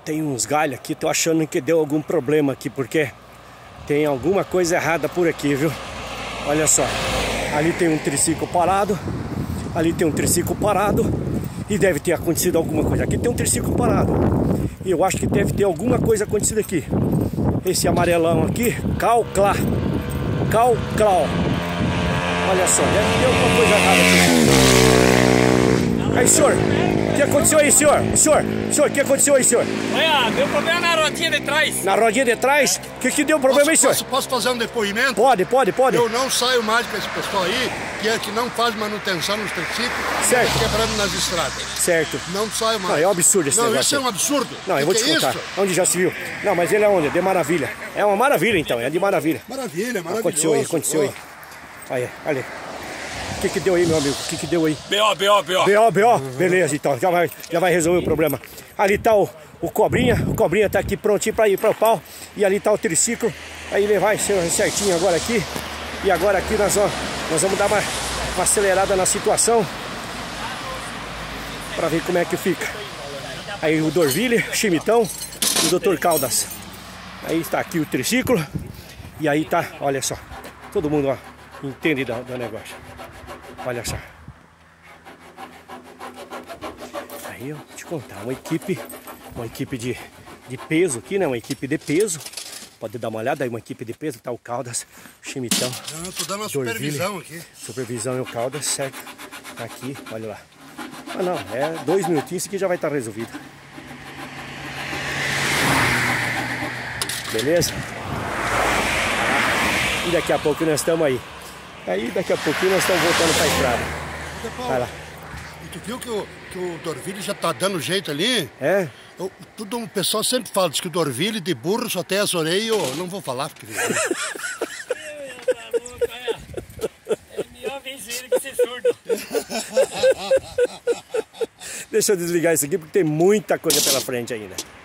Tem uns galhos aqui, tô achando que deu algum problema aqui, porque tem alguma coisa errada por aqui, viu? Olha só, ali tem um triciclo parado, ali tem um triciclo parado e deve ter acontecido alguma coisa. Aqui tem um triciclo parado e eu acho que deve ter alguma coisa acontecido aqui. Esse amarelão aqui, calclar, olha só, deve ter alguma coisa errada aqui. Aí, senhor, o que aconteceu aí, senhor? Senhor, o que aconteceu aí, senhor? Olha, deu problema na rodinha de trás. Na rodinha de trás? O que deu problema aí, senhor? Posso fazer um depoimento? Pode. Eu não saio mais com esse pessoal aí, que não faz manutenção nos triciclos, certo, quebrando nas estradas. Certo. Não saio mais. Não, é um absurdo esse negócio. Não, isso é um absurdo. Não, eu vou te contar. Onde já se viu? Não, mas ele é onde? É de Maravilha. É uma maravilha, então. É de Maravilha. Maravilha. Aconteceu aí. Aí, olha. O que deu aí, meu amigo? O que deu aí? BO. Beleza, então. Já vai resolver o problema. Ali tá o Cobrinha. O Cobrinha tá aqui prontinho pra ir pro pau. E ali tá o triciclo. Aí ele vai ser certinho agora aqui. E agora aqui nós vamos dar uma acelerada na situação pra ver como é que fica. Aí o Dorville, o Chimitão e o Dr. Caldas. Aí está aqui o triciclo. E aí tá, olha só. Todo mundo, ó, entende do negócio. Olha só. Aí, ó, vou te contar, uma equipe de peso aqui, né? Uma equipe de peso. Pode dar uma olhada aí, uma equipe de peso. Tá o Caldas, o Chimitão. Eu tô dando uma supervisão aqui. Supervisão e o Caldas, certo? Tá aqui, olha lá. Ah não, é 2 minutinhos que já vai estar resolvido. Beleza? E daqui a pouco nós estamos aí. Aí daqui a pouquinho nós estamos voltando para a estrada. Vai lá. E tu viu que o Dorville já tá dando jeito ali? É? O pessoal sempre fala, diz que o Dorville de burro só tem as orelhas. Eu não vou falar porque... É melhor vencer que ser surdo. Deixa eu desligar isso aqui porque tem muita coisa pela frente ainda.